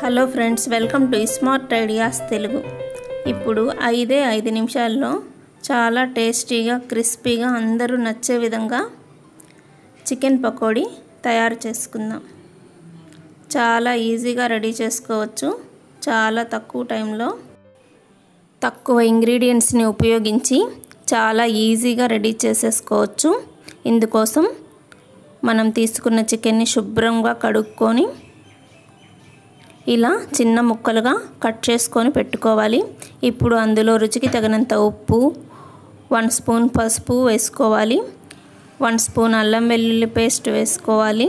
Hello friends, welcome to smart ideas Telugu. ఇప్పుడు 5 నిమిషాల్లో చాలా టేస్టీగా క్రిస్పీగా అందరూ నచ్చే విధంగా చికెన్ పకోడీ తయారు చేసుకుందాం. చాలా ఈజీగా రెడీ చేసుకోవచ్చు. చాలా తక్కువ టైంలో తక్కువ ఇంగ్రీడియంట్స్ని ఉపయోగించి చాలా ఈజీగా రెడీ చేసేసుకోవచ్చు. ఇందుకోసం మనం తీసుకున్న చికెన్ని శుభ్రంగా కడుక్కొని ఇలా చిన్న ముక్కలుగా కట్ చేసుకొని పెట్టుకోవాలి. ఇప్పుడు అందులో రుచికి తగినంత ఉప్పు, 1 స్పూన్ పసుపు వేసుకోవాలి. 1 స్పూన్ అల్లం వెల్లుల్లి పేస్ట్ వేసుకోవాలి.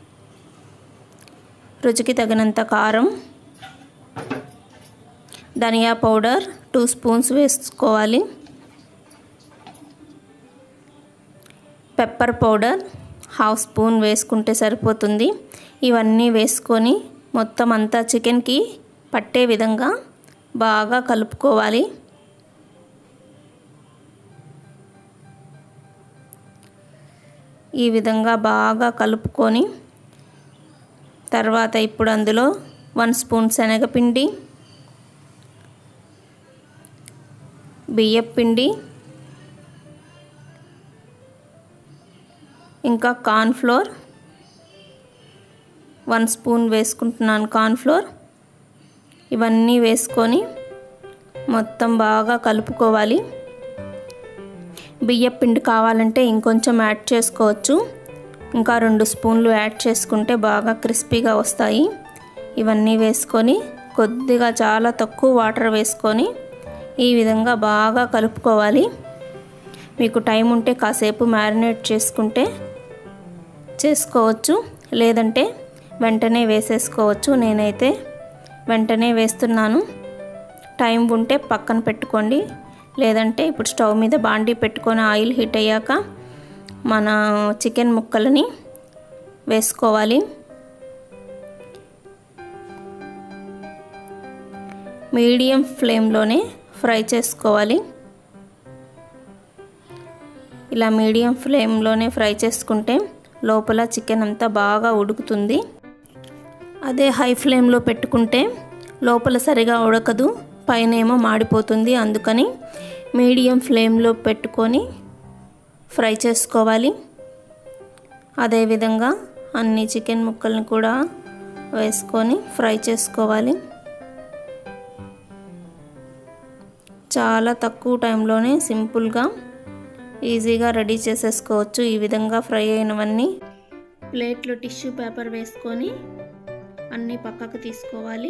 రుచికి తగినంత కారం, ధనియా పౌడర్ 2 స్పూన్స్ వేసుకోవాలి. పెప్పర్ పౌడర్ 1/2 స్పూన్ వేసుకుంటే సరిపోతుంది. ఇవన్నీ వేసుకొని మొత్తం అంతా చికెన్కి పట్టే విధంగా బాగా కలుపుకోవాలి. ఈ విధంగా బాగా కలుపుకొని తర్వాత ఇప్పుడు అందులో 1 స్పూన్ శనగపిండి, బియ్యపిండి, ఇంకా కార్న్ఫ్లోర్ 1 స్పూన్ వేసుకుంటున్నాను. కార్న్ఫ్లోర్ ఇవన్నీ వేసుకొని మొత్తం బాగా కలుపుకోవాలి. బియ్యపిండి కావాలంటే ఇంకొంచెం యాడ్ చేసుకోవచ్చు. ఇంకా 2 స్పూన్లు యాడ్ చేసుకుంటే బాగా క్రిస్పీగా వస్తాయి. ఇవన్నీ వేసుకొని కొద్దిగా చాలా తక్కువ వాటర్ వేసుకొని ఈ విధంగా బాగా కలుపుకోవాలి. మీకు టైం ఉంటే కాసేపు మ్యారినేట్ చేసుకోవచ్చు, లేదంటే వెంటనే వేసేసుకోవచ్చు. నేనైతే వెంటనే వేస్తున్నాను. టైం ఉంటే పక్కన పెట్టుకోండి, లేదంటే ఇప్పుడు స్టవ్ మీద బాండీ పెట్టుకొని ఆయిల్ హీట్ అయ్యాక మన చికెన్ ముక్కలని వేసుకోవాలి. మీడియం ఫ్లేమ్లోనే ఫ్రై చేసుకోవాలి. ఇలా మీడియం ఫ్లేమ్లోనే ఫ్రై చేసుకుంటే లోపల చికెన్ అంతా బాగా ఉడుకుతుంది. అదే హై ఫ్లేమ్లో పెట్టుకుంటే లోపల సరిగా ఉడకదు, పైన ఏమో మాడిపోతుంది. అందుకని మీడియం ఫ్లేమ్లో పెట్టుకొని ఫ్రై చేసుకోవాలి. అదేవిధంగా అన్ని చికెన్ ముక్కల్ని కూడా వేసుకొని ఫ్రై చేసుకోవాలి. చాలా తక్కువ టైంలోనే సింపుల్గా ఈజీగా రెడీ చేసేసుకోవచ్చు. ఈ విధంగా ఫ్రై అయినవన్నీ ప్లేట్లో టిష్యూ పేపర్ వేసుకొని అన్నీ పక్కకు తీసుకోవాలి.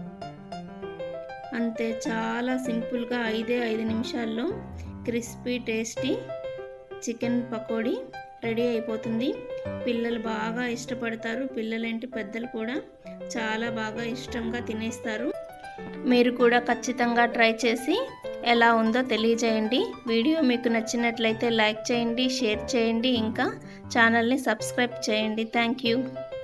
అంతే, చాలా సింపుల్గా 5 నిమిషాల్లో crispy tasty chicken pakodi ready అయిపోతుంది. పిల్లలు బాగా ఇష్టపడతారు. పిల్లలేంటి పెద్దలు కూడా చాలా బాగా ఇష్టంగా తినేస్తారు. మీరు కూడా ఖచ్చితంగా ట్రై చేసి ఎలా ఉందో తెలియజేయండి. వీడియో మీకు నచ్చినట్లయితే లైక్ చేయండి, షేర్ చేయండి, ఇంకా ఛానల్ని సబ్స్క్రైబ్ చేయండి. Thank you.